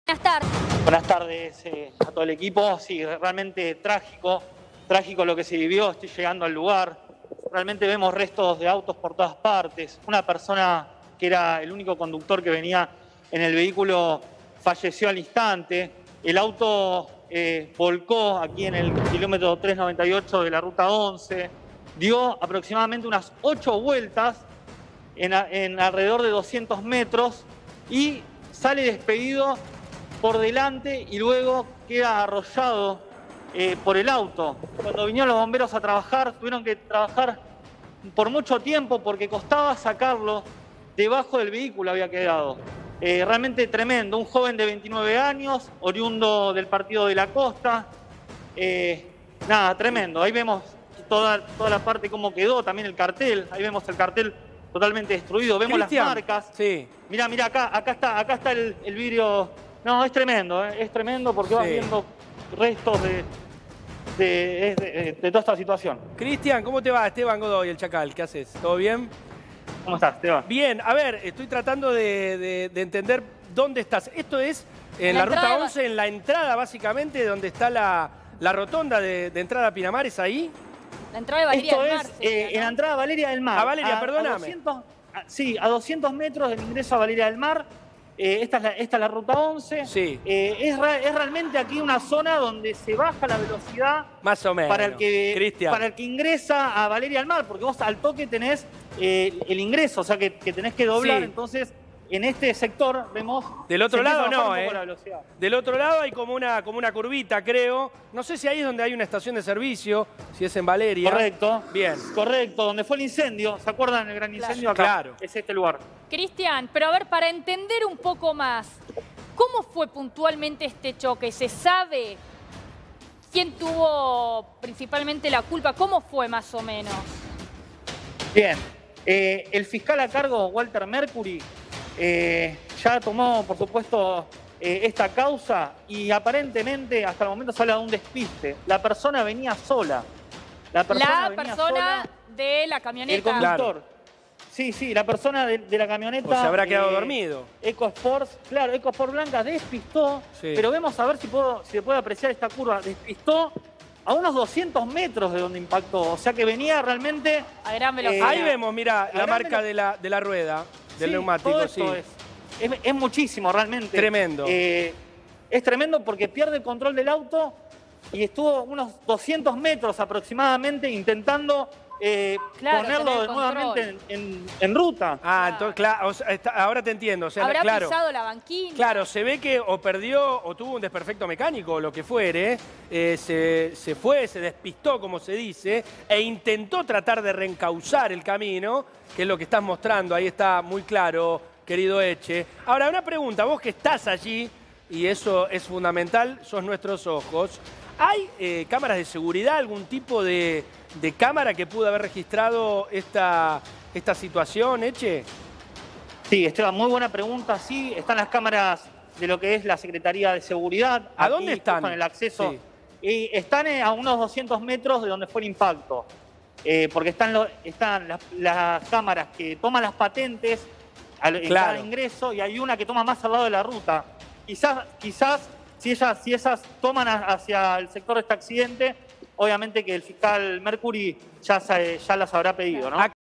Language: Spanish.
Buenas tardes. Buenas tardes a todo el equipo. Sí, realmente trágico lo que se vivió. Estoy llegando al lugar. Realmente vemos restos de autos por todas partes. Una persona que era el único conductor que venía en el vehículo falleció al instante. El auto volcó aquí en el kilómetro 398 de la ruta 11. Dio aproximadamente unas 8 vueltas en alrededor de 200 metros y sale despedido por delante y luego queda arrollado por el auto. Cuando vinieron los bomberos a trabajar, tuvieron que trabajar por mucho tiempo porque costaba sacarlo debajo del vehículo, había quedado. Realmente tremendo, un joven de 29 años, oriundo del partido de la Costa. Nada, tremendo. Ahí vemos toda la parte cómo quedó, también el cartel. Ahí vemos el cartel totalmente destruido. Vemos Cristian, las marcas. Sí. Mirá, acá está el vidrio. No, es tremendo porque vas viendo restos de toda esta situación. Cristian, ¿cómo te va? Esteban Godoy, el Chacal, ¿qué haces? ¿Todo bien? ¿Cómo estás, Esteban? Bien, a ver, estoy tratando de entender dónde estás. Esto es en la ruta 11, en la entrada básicamente, donde está la rotonda de entrada a Pinamar, ¿es ahí? La entrada de Valeria del Mar. Esto es en la entrada a Valeria del Mar. A Valeria, perdóname. A 200 metros del ingreso a Valeria del Mar. Esta es la ruta 11. Sí. Es realmente aquí una zona donde se baja la velocidad. Más o menos. Para el Cristian. que ingresa a Valeria del Mar, porque vos al toque tenés el ingreso, o sea que tenés que doblar. Sí. Entonces, en este sector vemos... Del otro lado no, la velocidad. Del otro lado hay como una curvita, creo. No sé si ahí es donde hay una estación de servicio, si es en Valeria. Correcto. Bien. Correcto, donde fue el incendio. ¿Se acuerdan del gran incendio acá? Claro. Es este lugar. Cristian, pero a ver, para entender un poco más, ¿cómo fue puntualmente este choque? ¿Se sabe quién tuvo principalmente la culpa? ¿Cómo fue más o menos? Bien. El fiscal a cargo, Walter Mercury, ya tomó, por supuesto, esta causa y aparentemente hasta el momento se habla de un despiste. La persona venía sola. La persona de la camioneta. El conductor. Claro. Sí, la persona de la camioneta. O se habrá quedado dormido. EcoSport blanca, despistó. Sí. Pero vemos a ver si se puede apreciar esta curva. Despistó a unos 200 metros de donde impactó. O sea que venía realmente... A gran velocidad. Ahí vemos, mira, la marca de la rueda, del neumático. Todo esto es muchísimo realmente. Tremendo. Es tremendo porque pierde el control del auto y estuvo unos 200 metros aproximadamente intentando ponerlo nuevamente en ruta. Entonces, claro, o sea, ahora te entiendo. O sea, Habrá claro, pisado la banquina. Claro, se ve que o perdió o tuvo un desperfecto mecánico o lo que fuere. Se despistó, como se dice, e intentó tratar de reencauzar el camino, que es lo que estás mostrando. Ahí está muy claro, querido Eche. Ahora, una pregunta. Vos que estás allí, y eso es fundamental, sos nuestros ojos. ¿Hay cámaras de seguridad, algún tipo de cámara que pudo haber registrado esta situación, Eche? Sí, Esteban, muy buena pregunta. Sí, están las cámaras de lo que es la Secretaría de Seguridad. ¿A dónde están? Con el acceso. Sí. Y están a unos 200 metros de donde fue el impacto. Porque están las cámaras que toman las patentes en cada ingreso y hay una que toma más al lado de la ruta. Quizás si esas toman hacia el sector de este accidente, obviamente que el fiscal Mercury ya las habrá pedido, ¿no?